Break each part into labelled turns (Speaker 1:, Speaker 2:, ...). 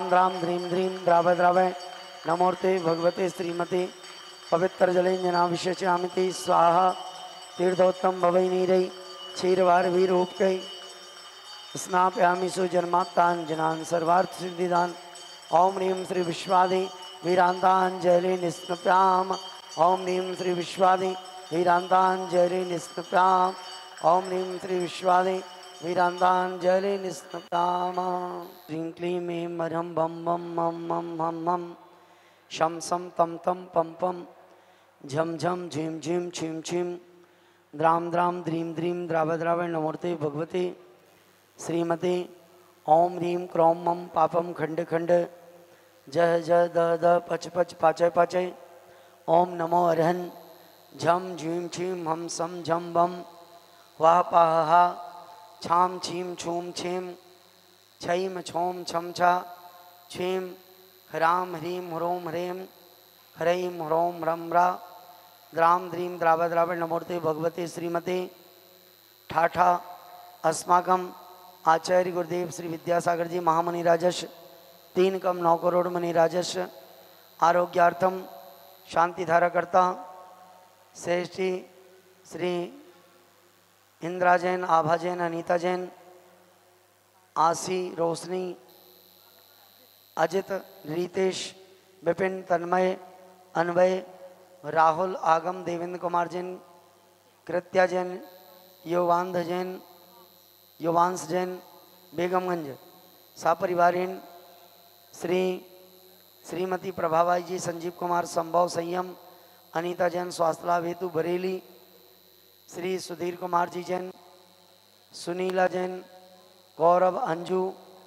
Speaker 1: Dram ध्रीं द्रीं द्रावद्रावय नमोर्ते भगवते श्रीमते पवित्र जलेंजनाभिषेचामिति स्वाहा तीर्थोत्तम भवै नीरै क्षीरवार वीरूपकै स्नापयामि सुजन्मात्तांजनान् सर्वार्थ सिद्धिदान ओम ह्रीं श्री विश्वादि वीरांतांजलि निस्नप्याम ओम ह्रीं श्री विश्वादि वीरांतांजलि निस्नप्याम ओम ह्रीं श्री विश्वादि वीरांतांजलि निस्नप्याम ह्रीं क्लीं ऐं मरं बम बम मम मम हम हम शम सम तम तम पम पम झम झम झीम झीम छीम छीम द्राम द्राम द्रीं द्रीं द्रावद्रावय नमोर्ते भगवते श्रीमते ओम ह्रीं क्रों मम पापम खंड खंड जह जह द द पच पच पाचय पाचय ओम नमो अरहन झम झीम छीम हम सम झम बम वाह पाहा छाम छीम छूम छीम छैम छोम छम छा छीम ह्राम ह्रीं ह्रोम ह्रेम ह्रैं ह्रोम ह्रम ह्रा द्राम द्रीं द्रावद्रावय नमोर्ते भगवते श्रीमते ठाठा अस्माकम आचार्य गुरुदेव श्री विद्यासागर जी महामणि राजश 3 कम 9 करोड़ मणि राजश आरोग्यार्थम शांतिधारा करता श्रेष्ठी श्री इंदिरा जैन, आभा जैन, अनीता जैन, आसी, रोशनी, अजित, रितेश, विपिन, तन्मय, अन्वय, राहुल, आगम, देवेंद्र कुमार जैन, कृत्या जैन, योवांध जैन, युवांश जैन, बेगमगंज सापरिवारीन श्री श्रीमती प्रभाबाई जी, संजीव कुमार, संभव, संयम, अनीता जैन स्वास्थ्य लाभ हेतु बरेली, श्री सुधीर कुमार जी जैन, सुनीला जैन, गौरव, अंजू,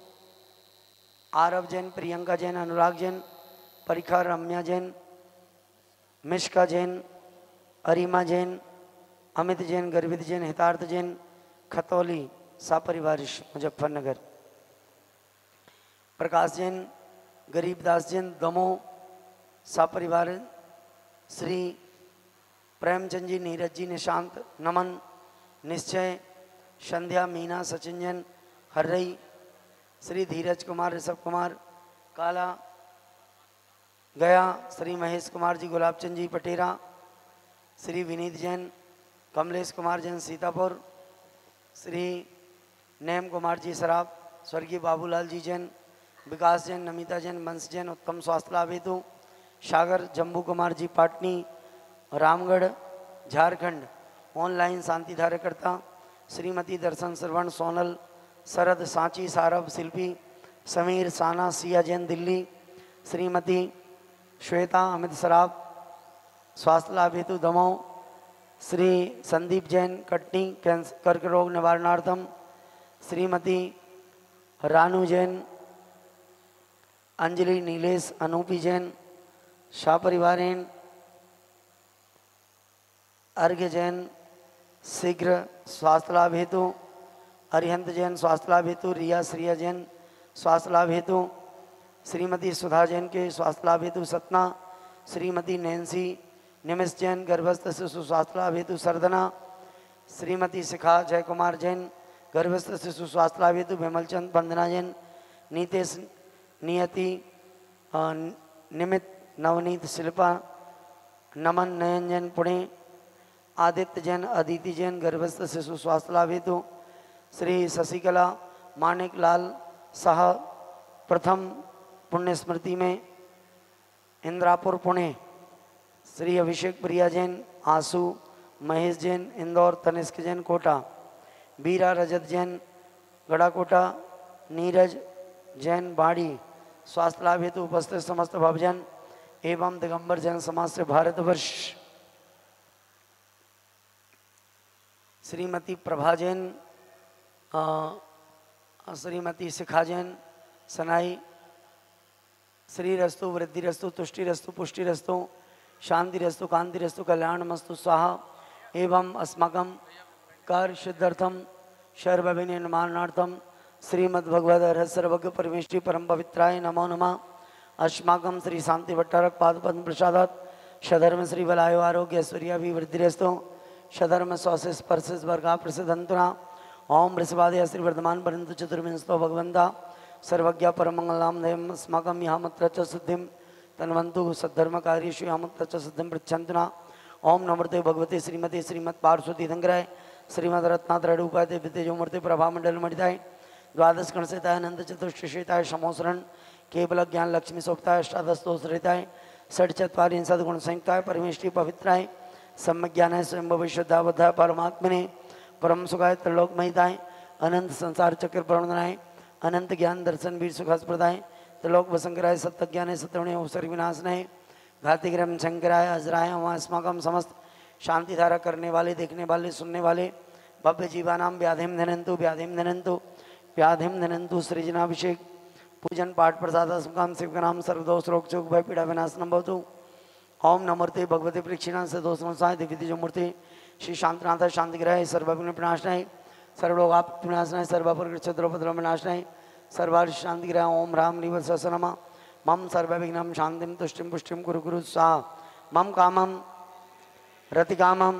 Speaker 1: आरव जैन, प्रियंका जैन, अनुराग जैन, परिखा, रम्या जैन, मिश्का जैन, अरिमा जैन, अमित जैन, गर्वित जैन, हितार्थ जैन, खतौली सापरिवारिश मुजफ्फरनगर, प्रकाश जैन, गरीबदास जैन, दमोह सापरिवार, श्री प्रेमचंद जी, नीरज जी, निशांत, नमन, निश्चय, संध्या, मीना, सचिन जैन, हर्रई, श्री धीरज कुमार, ऋषभ कुमार, काला गया, श्री महेश कुमार जी, गुलाबचंद जी पटेरा, श्री विनीत जैन, कमलेश कुमार जैन, सीतापुर, श्री नेम कुमार जी सराब, स्वर्गीय बाबूलाल जी जैन, विकास जैन, नमिता जैन, वंश जैन, उत्तम स्वास्थ्य लाभ हेतु सागर, जम्बू कुमार जी पाटनी, रामगढ़ झारखंड ऑनलाइन शांति धार्यकर्ता, श्रीमती दर्शन श्रवण सोनल, शरद सांची, सारभ शिल्पी, समीर साना, सिया जैन दिल्ली, श्रीमती श्वेता अमित सराब स्वास्थ्य लाभ हेतु दमोह, श्री संदीप जैन कटनी कर्क रोग निवारणार्थम, श्रीमती रानू जैन, अंजलि, नीलेश, अनूपी जैन शाह परिवारेन, अर्घ्य जैन शीघ्र स्वास्थ्य लाभ हेतु, अरिहंत जैन स्वास्थ्य लाभ हेतु, रिया श्रिया जैन स्वास्थ्य लाभ हेतु, श्रीमती सुधा जैन के स्वास्थ्य लाभ हेतु सतना, श्रीमती नैन्सी निमिष जैन गर्भस्थ शिशु स्वास्थ्य लाभ हेतु सरदना, श्रीमती शिखा जय कुमार जैन गर्भस्थ शिशु स्वास्थ्य लाभ हेतु विमलचंद, वंदना जैन, नीतेश, नियति, निमित, नवनीत, शिल्पा, नमन, नयन जैन पुणे, आदित्य जैन, अदिति जैन गर्भस्थ शिशु स्वास्थ्य लाभ हेतु, श्री शशिकला मानिक लाल शाह प्रथम पुण्य स्मृति में इंद्रापुर पुणे, श्री अभिषेक प्रिया जैन, आंसू, महेश जैन इंदौर, तनिष्क जैन कोटा, बीरा रजत जैन गड़ाकोटा, नीरज जैन बाड़ी स्वास्थ्य लाभ हेतु उपस्थित समस्त भवजन एवं दिगंबर जैन समाज से भारतवर्ष, श्रीमती प्रभा जैन, श्रीमती शिखा जैन सनाई, श्री रस्तु, वृद्धि रस्तु, तुष्टि रस्तु, पुष्टि रस्तु, शांति रस्तु, कांति रस्तु, कल्याण मस्तु स्वाहा एवं अस्माकं कार्य सिद्ध्यर्थम सर्वविघ्न निवारणार्थम श्रीमद्भगवद रहस्यर्वज्ञ परमेष्टि परम पवित्राय नमो नमः। अस्माकं श्री शांति भट्टारक पाद पद्म प्रसादात सधर्म श्री बलायो आरोग्य ऐश्वर्याभिवृद्धिरस्तु सधर्म स्वस्य स्पर्श वर्गा प्रसिद्धंतुना ओम ऋषभादय श्री वर्धमान परंतु चतुर्विंशतो भगवंता सर्वज्ञ परमंगलाम देवम अस्माकं यामत्र च सिद्धिं तन्वन्तु सद्धर्मकार्येषु यामत्र च सिद्धिं पृच्छन्तु। ओम नमोते भगवते श्रीमती श्रीमत् पार्श्वती धंग्राय श्रीमद रत्नात्रय उपाध्याय विद्यजोमूर्ति प्रभामंडल मणिताय द्वादश गणसेताय नंद चतुष्टशेताय समोसरण केवल ज्ञान लक्ष्मी सोपताय अष्टादशोत्तरिताय षट्चत्वारिंशत् गुण संयुक्ताय परमेष्टि पवित्राय सम्यक ज्ञानाय स्वयं भविष्यद्धावधाय परमात्मने परम सुखाय त्रिलोकमयिताय अनंत संसार चक्र प्रवणनाय अनंत ज्ञान दर्शन वीर सुखास्प्रदाय त्रिलोक वसंकराय सत्य ज्ञान सत्यवणे अवसर विनाशनाय घातिग्रम शंकराय अजराय अस्माकम समस्त शांति धारा करने वाले देखने वाले सुनने वाले भव्य जीवानाम व्याधिम धनंतु व्याधिम धनंतु व्याधिम धनंतु सृजनाभिषेक पूजन पाठ प्रसाद सुकाम शिवनाम सर्वदोष रोग चोक भय पीड़ा विनाशनम भवतु। ओम नमोते भगवते प्रेक्षिणा सदोषाय दिव्य मूर्ति श्री शांतनाथ शांतिग्रह सर्वविघ्न विनाशनाय सर्वलोक विनाशनाय सर्वपद्रव विनाशनाय सर्वार्थ शांतिग्रह ओम राम निव सहस्रमा मम सर्वविघ्नं शांतिं तुष्टिं पुष्टिं कुरु कुरु स्वाहा मम कामं रतिकामं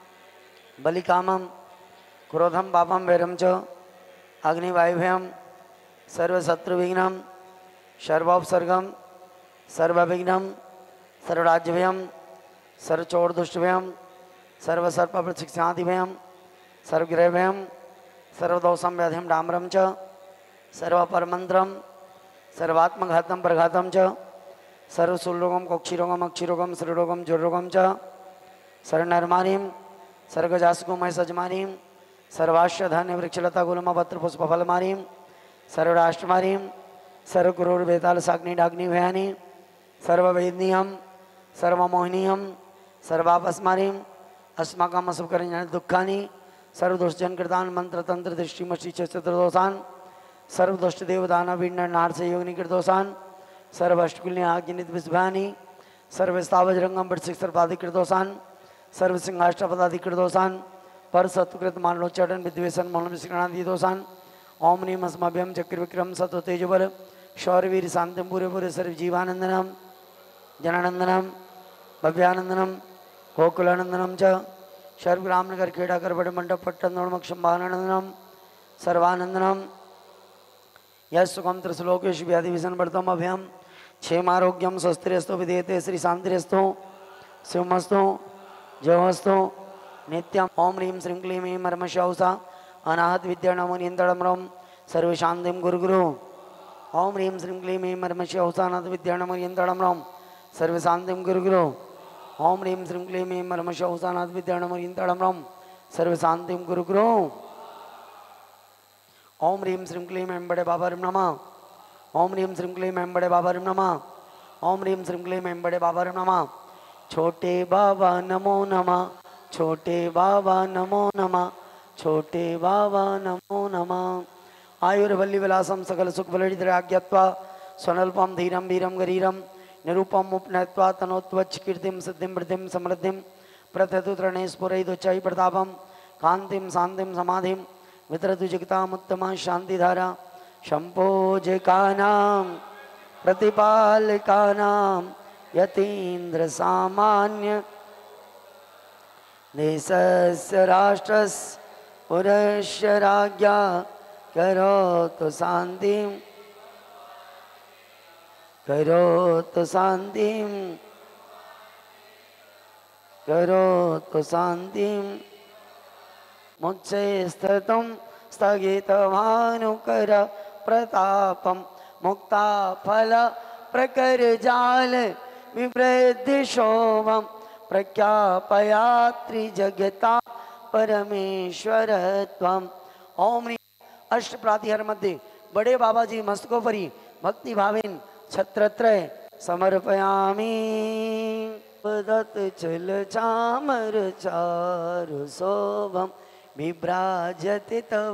Speaker 1: बलिकामं क्रोधं पापं वैरं च अग्निवायुभयं सर्वशत्रुविघ्नं सर्वोपसर्गं सर्वविघ्नं सर्वराज्यभयं सर्वचोरदुष्टभयं सर्वसर्पप्रशिक्षादिभयं सर्वग्रहभयं सर्वदोषं व्याधिं डाम्रं च सर्वपरमन्त्रं सर्वात्मघातं प्रघातं च सर्वशूलरोगं कोक्षिरोगम अक्षिरोगम श्रीरोगम ज्वररोगम च सर्वनर्माणीं सर्गजासुकुमय सजमानीं सर्वाश्य धान्य वृक्षलता गुलमपत्र पुष्पफलमारीं सर्वराष्ट्रमारीं सर्वकुरुर्वेताल साग्नि डाग्नि भयानी सर्ववेदनीयं सर्वमोहनीयं सर्वापस्मारीं अस्माकं असुकरञ्जन दुःखानि सर्वदोषजनकृतान् मंत्रतंत्र दृष्टिमष्टि चतुर्दोषान् सर्वदुष्ट देवदाना विण्ण नार से योगिनी कृतोषान् सर्वष्टकुल्य आज्ञनित विस्भानी सर्वस्तावजरंगम बटसिक सर्वाधिकृतोषान् सर्वसिंहाष्टपदाधिकृतोषान् पर सत्कृत मानलोच्चाटन विद्वेषण मौलमिश्रणादि दोषान् ओम नीम अस्मभ्यम चक्रविक्रम सत्व तेजबल शौरवीर शांतिम पूरे पूरे सर्व जीवानंदनम जनानंदनम भव्यानंदनम गोकुलानंदनम च सर्वग्रामनगर खेड़ा करबड़ मंडप पट्टनोर्मक्षम्भानंदनम सर्वानंदनम यशुकम त्रिश्लोकेश व्याधि विषण वर्तम अभ्यम क्षेमारोग्यम स्वस्तिरस्तु विधेयते श्री शांतिरस्तु शिवमस्तु जयमस्तु नित्यम ओम ह्रीं श्रीं क्लीं ऐं मर्मशौसा अनाहत विद्या नमो नियंत्रणम सर्वशांतिम गुरुगुरु ओम ह्रीं श्रीं क्लीं ऐं मर्मशौसा अनाहत विद्या नमो नियंत्रणम सर्वशांतिम गुरुगुरु ओम ह्रीं श्रीं क्लीं ऐं मर्मशौसा अनाहत विद्या नमो नियंत्रणम सर्वशांतिम गुरुगुरु ओम ह्रीं श्रीं क्लीं ऐं बड़े बाबा नमः ओम ह्रीं श्रीं क्लीं ऐं बड़े बाबा नमः ओम ह्रीं श्रीं क्लीं ऐं बड़े बाबा नमः छोटे बाबा नमो नमः छोटे बाबा नमो नमः छोटे बाबा नमो नमः आयुर्वल्ली विलासम सकल सुख बलराज्ञत्वा स्वनल्पम धीरम वीरम गरीरम निरूपम उपनयत्वा तनोत्वच्छ कीर्तिम सिद्धिम वृद्धिम समृद्धिम प्रथतु तृणे स्फुरयिदुच्चाई प्रतापम कांतिम शांतिम समाधिम वितरतु जगतामुत्तमा शांतिधारा शंपोजकानां प्रतिपालकानां यतीन्द्र सामान्य देशस्य राष्ट्रस्य पुरस्य राज्ञा करोतु शांतिं करोतु शांतिं करोतु शांतिं मुझसे स्थितं स्थगितभानुकर प्रतापं मुक्ता फल प्रकर जाल विवृद्धि शोभम प्रख्यापयात्रि जगता परमेश्वरत्वम। ओम अष्ट प्रातिहार मध्ये बड़े बाबा जी मस्तकोपरी भक्ति भावेन छत्रत्रय समर्पयामि। दत्त चल चामर चारु शोभम विभ्राजति तव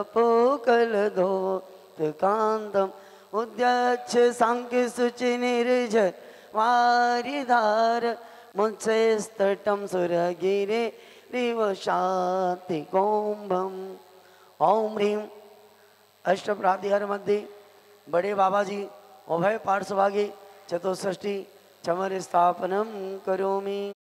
Speaker 1: वपुकलधोतकान्तम् उद्यच्छ सांख्य शुचि निर्जर वारिधार मुझसे स्तटम सुरगिरे रिव शांति कुंभम। ओम ह्रीं अष्ट प्रातिहार मध्ये बड़े बाबा जी उभय पार्श्वभागे चतुष्षष्टि चमर स्थापनम करोमि।